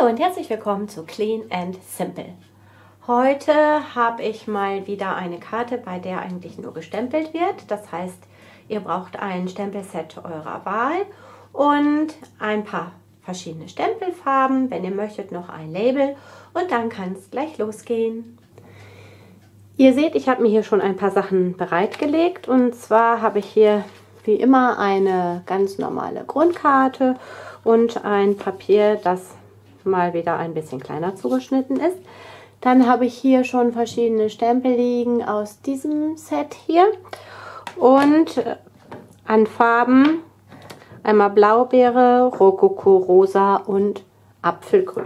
Hallo und herzlich willkommen zu Clean and Simple. Heute habe ich mal wieder eine Karte, bei der eigentlich nur gestempelt wird. Das heißt, ihr braucht ein Stempelset eurer Wahl und ein paar verschiedene Stempelfarben. Wenn ihr möchtet, noch ein Label und dann kann es gleich losgehen. Ihr seht, ich habe mir hier schon ein paar Sachen bereitgelegt und zwar habe ich hier wie immer eine ganz normale Grundkarte und ein Papier, das mal wieder ein bisschen kleiner zugeschnitten ist. Dann habe ich hier schon verschiedene Stempel liegen aus diesem Set hier und an Farben einmal Blaubeere, Rokoko, Rosa und Apfelgrün.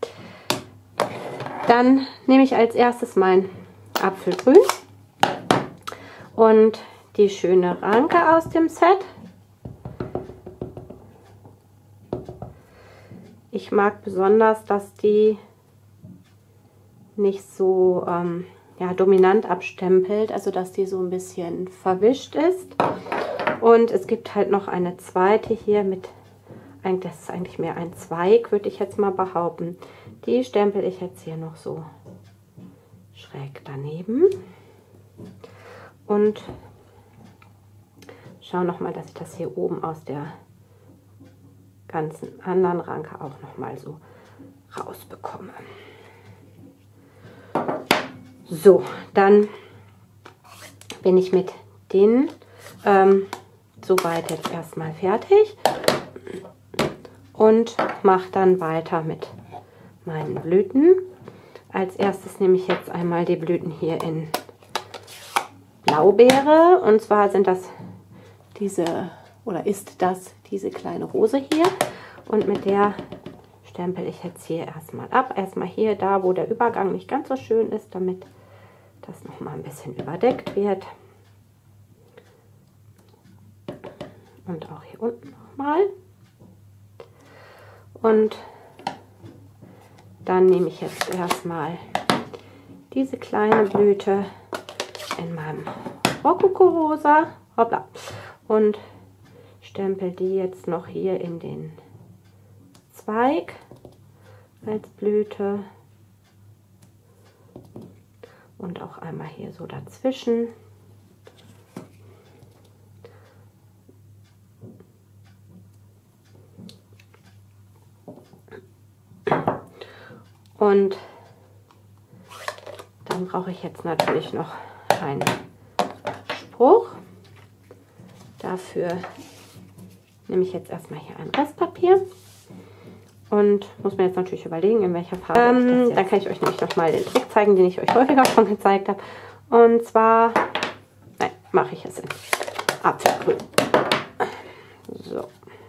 Dann nehme ich als erstes mein Apfelgrün und die schöne Ranke aus dem Set. Ich mag besonders, dass die nicht so dominant abstempelt, also dass die so ein bisschen verwischt ist. Und es gibt halt noch eine zweite hier mit, das ist eigentlich mehr ein Zweig, würde ich jetzt mal behaupten. Die stempel ich jetzt hier noch so schräg daneben. Und schau nochmal, dass ich das hier oben aus der ganzen anderen Ranke auch noch mal so rausbekomme. So, dann bin ich mit denen soweit jetzt erstmal fertig und mache dann weiter mit meinen Blüten. Als erstes nehme ich jetzt einmal die Blüten hier in Blaubeere und zwar sind das diese kleine Rose hier und mit der stempel ich jetzt hier erstmal ab. Erstmal hier da, wo der Übergang nicht ganz so schön ist, damit das noch mal ein bisschen überdeckt wird. Und auch hier unten nochmal. Und dann nehme ich jetzt erstmal diese kleine Blüte in meinem Rokoko-Rosa. Hoppla. Und stempel die jetzt noch hier in den Zweig als Blüte und auch einmal hier so dazwischen. Und dann brauche ich jetzt natürlich noch einen Spruch. Dafür nehme ich jetzt erstmal hier ein Restpapier und muss mir jetzt natürlich überlegen, in welcher Farbe ich das jetzt. Dann kann ich euch nämlich nochmal den Trick zeigen, den ich euch häufiger schon gezeigt habe. Und zwar, mache ich es in Apfelgrün. So.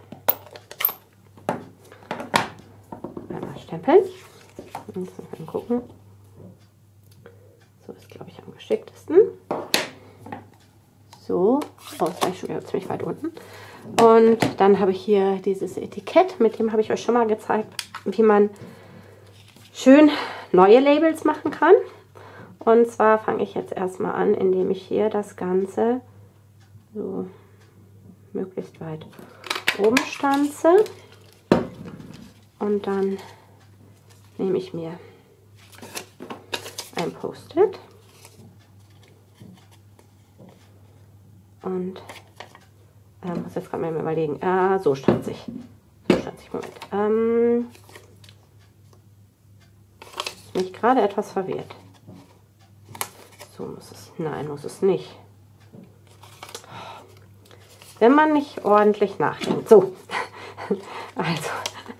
Einmal stempeln. Jetzt müssen wir gucken. So ist, glaube ich, am geschicktesten. So, oh, ist eigentlich schon wieder ziemlich weit unten. Und dann habe ich hier dieses Etikett, mit dem habe ich euch schon mal gezeigt, wie man schön neue Labels machen kann. Und zwar fange ich jetzt erstmal an, indem ich hier das Ganze so möglichst weit oben stanze. Und dann nehme ich mir ein Post-it. Und muss jetzt gerade mal überlegen. So stanze ich. Moment. Ist mich gerade etwas verwirrt. So muss es. Nein, muss es nicht. Wenn man nicht ordentlich nachdenkt. So. Also.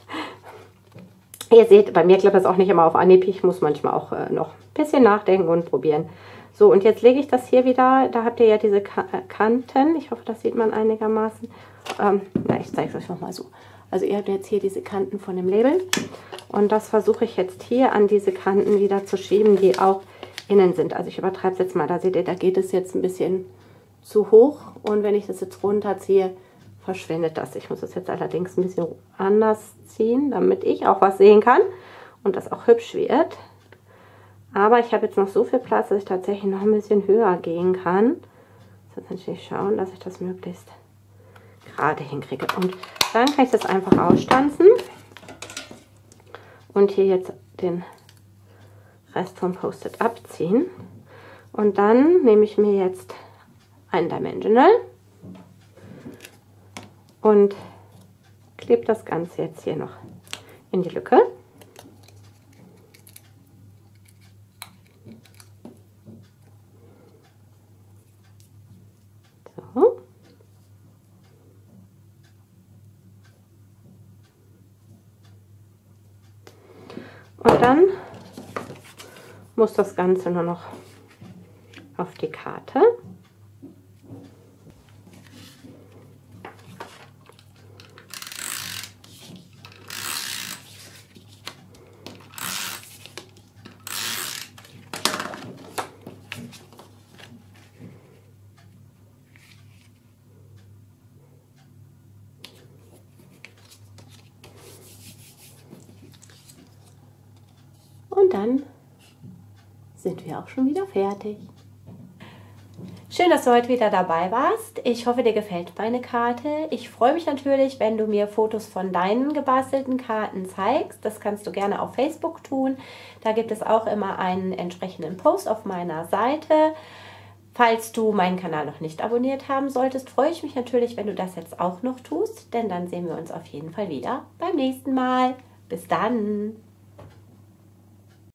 Ihr seht, bei mir klappt das auch nicht immer auf Anhieb. Ich muss manchmal auch noch ein bisschen nachdenken und probieren. So, und jetzt lege ich das hier wieder, da habt ihr ja diese Kanten, ich hoffe, das sieht man einigermaßen. Ich zeige es euch nochmal so. Also ihr habt jetzt hier diese Kanten von dem Label und das versuche ich jetzt hier an diese Kanten wieder zu schieben, die auch innen sind. Also ich übertreibe es jetzt mal, da seht ihr, da geht es jetzt ein bisschen zu hoch und wenn ich das jetzt runterziehe, verschwindet das. Ich muss das jetzt allerdings ein bisschen anders ziehen, damit ich auch was sehen kann und das auch hübsch wird. Aber ich habe jetzt noch so viel Platz, dass ich tatsächlich noch ein bisschen höher gehen kann. Jetzt natürlich schauen, dass ich das möglichst gerade hinkriege. Und dann kann ich das einfach ausstanzen. und hier jetzt den Rest vom Post-it abziehen. Und dann nehme ich mir jetzt ein Dimensional und klebe das Ganze jetzt hier noch in die Lücke. So. Und dann muss das Ganze nur noch auf die Karte. Und dann sind wir auch schon wieder fertig. Schön, dass du heute wieder dabei warst. Ich hoffe, dir gefällt meine Karte. Ich freue mich natürlich, wenn du mir Fotos von deinen gebastelten Karten zeigst. Das kannst du gerne auf Facebook tun. Da gibt es auch immer einen entsprechenden Post auf meiner Seite. Falls du meinen Kanal noch nicht abonniert haben solltest, freue ich mich natürlich, wenn du das jetzt auch noch tust. Denn dann sehen wir uns auf jeden Fall wieder beim nächsten Mal. Bis dann!